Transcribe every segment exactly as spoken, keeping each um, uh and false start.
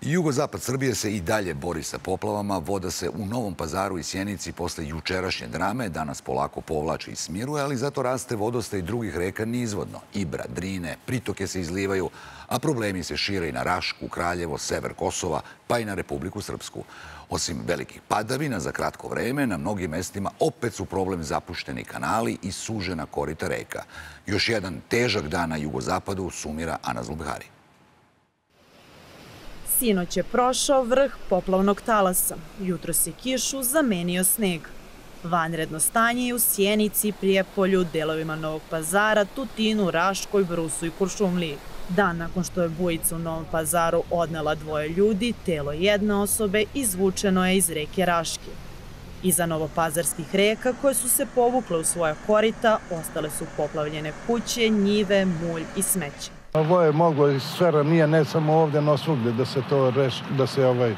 Jugozapad Srbije se i dalje bori sa poplavama. Voda se u Novom Pazaru i Sjenici posle jučerašnje drame danas polako povlači i smiruje, ali zato raste vodostaj drugih reka nizvodno. Ibra, Drine, pritoke se izlivaju, a problemi se šire i na Rašku, Kraljevo, sever Kosova, pa i na Republiku Srpsku. Osim velikih padavina za kratko vreme, na mnogim mestima opet su problem zapušteni kanali i sužena korita reka. Još jedan težak dan na jugozapadu sumira Ana Zlubhari. Sinoć je prošao vrh poplavnog talasa. Jutros je kišu zamenio sneg. Vanredno stanje je u Sjenici, Prijepolju, delovima Novog Pazara, Tutinu, Raškoj, Brusu i Kuršumliji. Dan nakon što je bujica u Novom Pazaru odnela dvoje ljudi, telo jedne osobe izvučeno je iz reke Raške. Iza novopazarskih reka koje su se povukle u svoja korita, ostale su poplavljene kuće, njive, mulj i smeće. Ovo je moglo i sve ranije, ne samo ovdje, no svugdje, da se to reši, da se ovaj,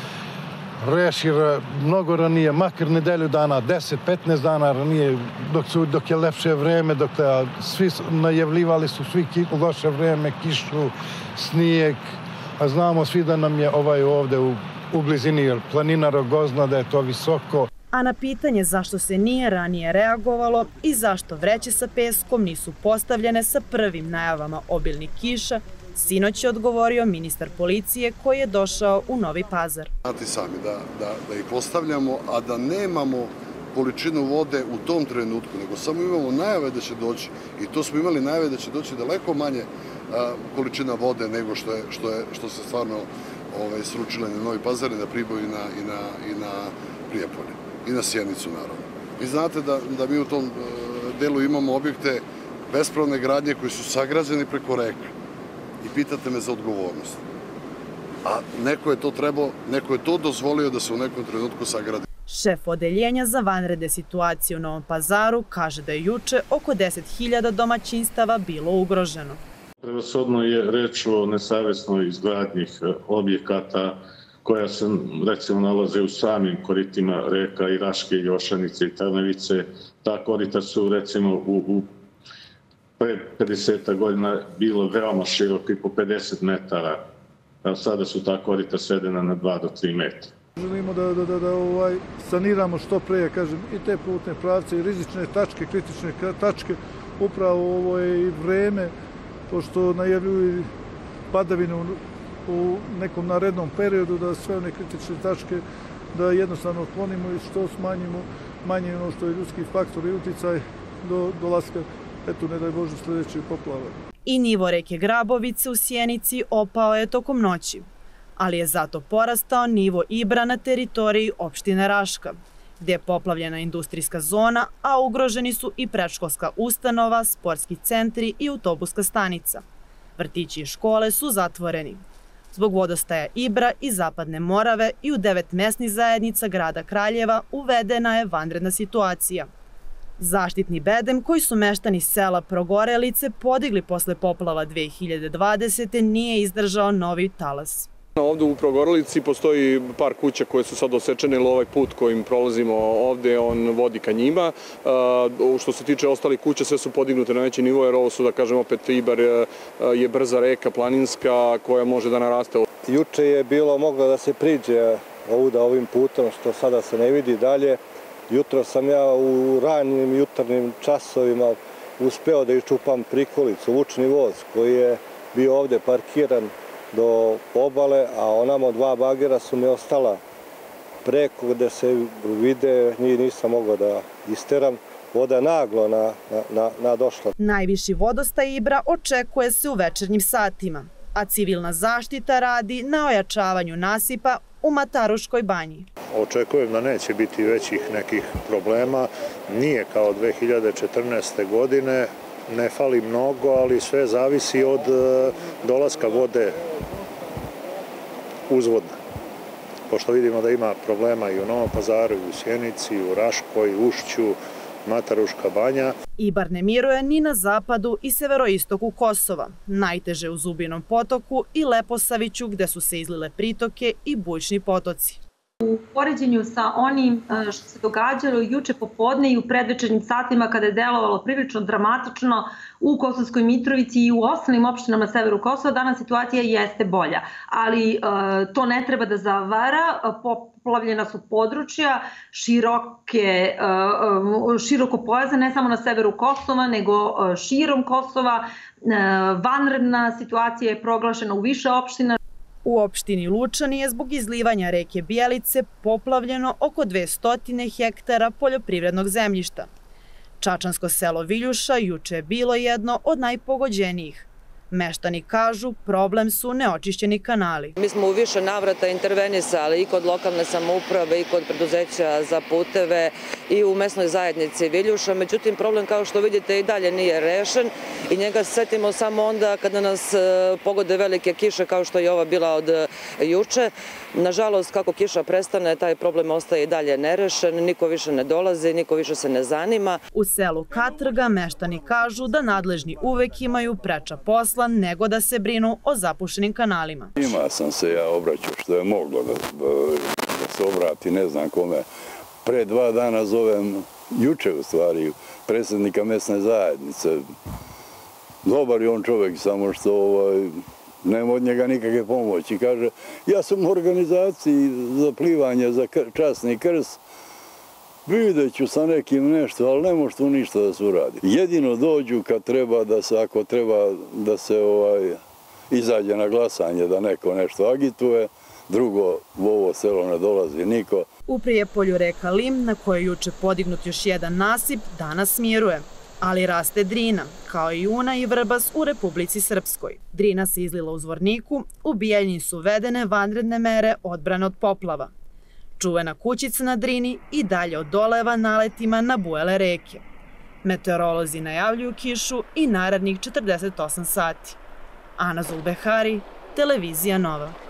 reši mnogo ranije, makar nedelju dana, deset petnaest dana ranije, dok, su, dok je lepše vreme, dok te, svi najavljivali su svi loše vreme, kišu, snijeg, a znamo svi da nam je ovaj ovdje u, u blizini planina Rogozna, da je to visoko. A na pitanje zašto se nije ranije reagovalo i zašto vreće sa peskom nisu postavljene sa prvim najavama obilnih kiša, sinoć je odgovorio ministar policije koji je došao u Novi Pazar. Znate sami da, da, da ih postavljamo, a da nemamo količinu vode u tom trenutku, nego samo imamo najave da će doći, i to smo imali najave da će doći daleko manje a, količina vode nego što, je, što, je, što se stvarno ovaj, sručile na Novi Pazar i na Priboj i na, i na, i na Prijepolje. I na Sjenicu, naravno. Vi znate da, da mi u tom delu imamo objekte bespravne gradnje koji su sagrađeni preko reka. I pitate me za odgovornost. A neko je to trebao, neko je to dozvolio da se u nekom trenutku sagradi. Šef odeljenja za vanredne situacije u Novom Pazaru kaže da je juče oko deset hiljada domaćinstava bilo ugroženo. Prevashodno je reč o nesavesnoj izgradnji objekata koja se, recimo, nalaze u samim koritima reka i Raške, i Jošanice i Trnavice. Ta korita su, recimo, u, u pre pedeset godina bilo veoma široka i po pedeset metara, a sada su ta korita svedena na dva do tri metra. Želimo da, da, da, da ovaj, saniramo što pre, kažem, i te putne pravce i rizične tačke, kritične tačke. Upravo ovo je i vreme, pošto najavljuju padavinu u nekom narednom periodu, da sve one kritične tačke da jednostavno otklonimo i što smanjimo, manje ono što je ljudski faktor i uticaj do dolaska, eto, ne daj Bože, sljedeće poplave. I nivo reke Grabovice u Sjenici opao je tokom noći, ali je zato porastao nivo Ibra na teritoriji opštine Raška, gdje je poplavljena industrijska zona, a ugroženi su i predškolska ustanova, sportski centri i autobuska stanica. Vrtići i škole su zatvoreni. Zbog vodostaja Ibra i Zapadne Morave i u devet mesnih zajednica grada Kraljeva uvedena je vanredna situacija. Zaštitni bedem koji su meštani sela Progorelice podigli posle poplava dve hiljade dvadesete. nije izdržao novi talas. Ovde u Progorelici postoji par kuća koje su sad osečene, ili ovaj put kojim prolazimo ovde, on vodi ka njima. Što se tiče ostalih kuća, sve su podignute na veći nivo, jer ovo su, da kažem, opet Ibar je brza reka, planinska, koja može da naraste. Juče je bilo moglo da se priđe ovuda ovim putom, što sada se ne vidi dalje. Jutro sam ja u ranijim jutarnjim časovima uspeo da iščupam prikolicu, vučni voz koji je bio ovde parkiran do obale, a onamo dva bagera su mi ostala preko gde se vide, njih nisam mogao da isteram. Voda naglo na, na, na došla. Najviši vodostaj Ibra očekuje se u večernjim satima, a civilna zaštita radi na ojačavanju nasipa u Mataruškoj banji. Očekujem da neće biti većih nekih problema. Nije kao dve hiljade četrnaeste. godine. Ne fali mnogo, ali sve zavisi od dolaska vode uzvodna. Pošto vidimo da ima problema i u Novom Pazaru, i u Sjenici, i u Raškoj, Ušću, Mataruška banja. Ibar ne miruje ni na zapadu i severoistoku Kosova, najteže u Zubinom potoku i Leposaviću, gde su se izlile pritoke i bujični potoci. U poređenju sa onim što se događalo juče popodne i u predvečernjim satima kada je delovalo prilično dramatično u Kosovskoj Mitrovici i u ostalim opštinama severu Kosova, danas situacija jeste bolja. Ali to ne treba da zavara, poplavljena su područja široke, široko pojasa, ne samo na severu Kosova, nego širom Kosova. Vanredna situacija je proglašena u više opština. U opštini Lučani je zbog izlivanja reke Bjelice poplavljeno oko dvesta hektara poljoprivrednog zemljišta. Čačansko selo Viljuša juče je bilo jedno od najpogođenijih. Meštani kažu problem su neočišćeni kanali. Mi smo u više navrata intervenisali i kod lokalne samouprave i kod preduzeća za puteve i u mesnoj zajednici Viljuša. Međutim, problem kao što vidite i dalje nije rešen i njega se setimo samo onda kada nas pogode velike kiše kao što je ova bila od juče. Nažalost, kako kiša prestane, taj problem ostaje i dalje nerešen, niko više ne dolazi, niko više se ne zanima. U selu Katrga meštani kažu da nadležni uvek imaju preča posla nego da se brinu o zapušenim kanalima. Ima sam se ja obraćao što je moglo da, da se obrati, ne znam kome. Pre dva dana zovem, juče u stvari, predsjednika mesne zajednice. Dobar je on čovjek, samo što ovaj, nema od njega nikakve pomoći. Kaže, ja sam u organizaciji za plivanje za časni krst, vidjet ću sa nekim nešto, ali ne može tu ništa da se uradi. Jedino dođu kad treba da se, ako treba da se ovaj, izađe na glasanje, da neko nešto agituje, drugo u ovo selo ne dolazi niko. U Prijepolju reka Lim, na kojoj je juče podignut još jedan nasip, danas miruje. Ali raste Drina, kao i Una i Vrbas u Republici Srpskoj. Drina se izlila u Zvorniku, u Bijeljini su uvedene vanredne mere odbrane od poplava. Čuvena kućica na Drini i dalje odoleva naletima na bujele reke. Meteorolozi najavljuju kišu i narednih četrdeset osam sati. Ana Zulbehari, Televizija Nova.